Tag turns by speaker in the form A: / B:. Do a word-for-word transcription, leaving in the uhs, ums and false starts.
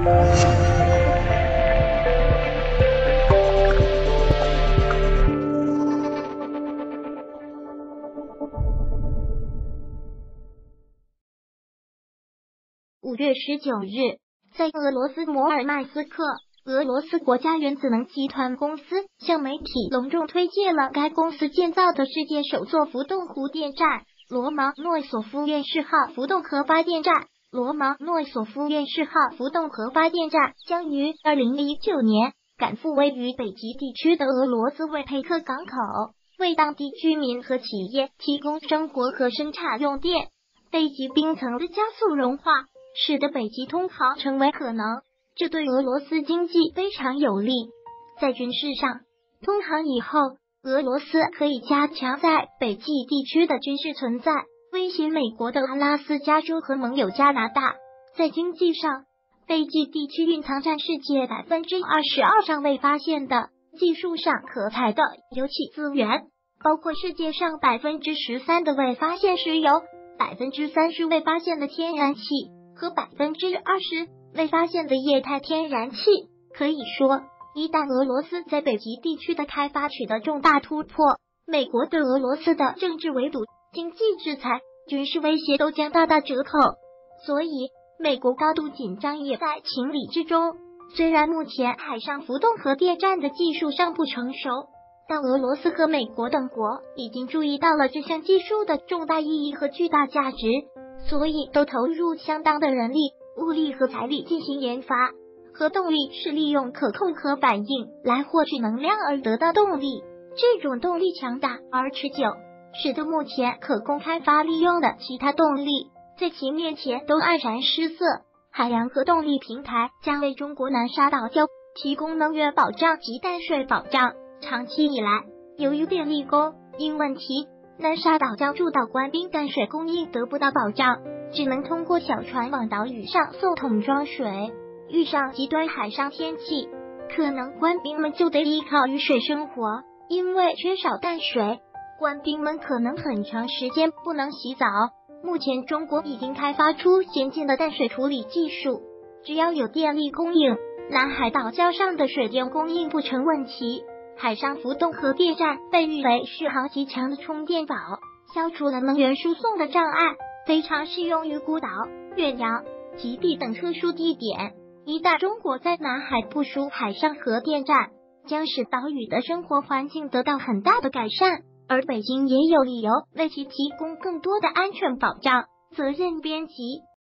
A: 五月十九日，在俄罗斯摩尔曼斯克，俄罗斯国家原子能集团公司向媒体隆重推介了该公司建造的世界首座浮动湖电站——罗芒诺索夫院士号浮动核发电站。罗芒诺索夫院士号浮动核发电站将于二零一九年赶赴位于北极地区的俄罗斯维佩克港口，为当地居民和企业提供生活和生产用电。北极冰层的加速融化使得北极通航成为可能，这对俄罗斯经济非常有利。在军事上，通航以后，俄罗斯可以加强在北极地区的军事存在，威胁美国的阿拉斯加州和盟友加拿大。在经济上，北极地区蕴藏占世界百分之二十二尚未发现的技术上可采的油气资源，包括世界上百分之十三的未发现石油、百分之三十未发现的天然气和百分之二十未发现的液态天然气。可以说，一旦俄罗斯在北极地区的开发取得重大突破，美国对俄罗斯的政治围堵、经济制裁、军事威胁都将大打折扣。所以，美国高度紧张也在情理之中。虽然目前海上浮动核电站的技术尚不成熟，但俄罗斯和美国等国已经注意到了这项技术的重大意义和巨大价值，所以都投入相当的人力、物力和财力进行研发。核动力是利用可控核反应来获取能量而得到动力，这种动力强大而持久，使得目前可供开发利用的其他动力在其面前都黯然失色。海洋核动力平台将为中国南沙岛礁提供能源保障及淡水保障。长期以来，由于电力供应问题，南沙岛礁驻岛官兵淡水供应得不到保障，只能通过小船往岛屿上送桶装水。遇上极端海上天气，可能官兵们就得依靠雨水生活，因为缺少淡水，官兵们可能很长时间不能洗澡。目前中国已经开发出先进的淡水处理技术，只要有电力供应，南海岛礁上的水电供应不成问题。海上浮动核电站被誉为续航极强的充电宝，消除了能源输送的障碍，非常适用于孤岛、远洋、极地等特殊地点。一旦中国在南海部署海上核电站，将使岛屿的生活环境得到很大的改善，而北京也有理由为其提供更多的安全保障。责任编辑。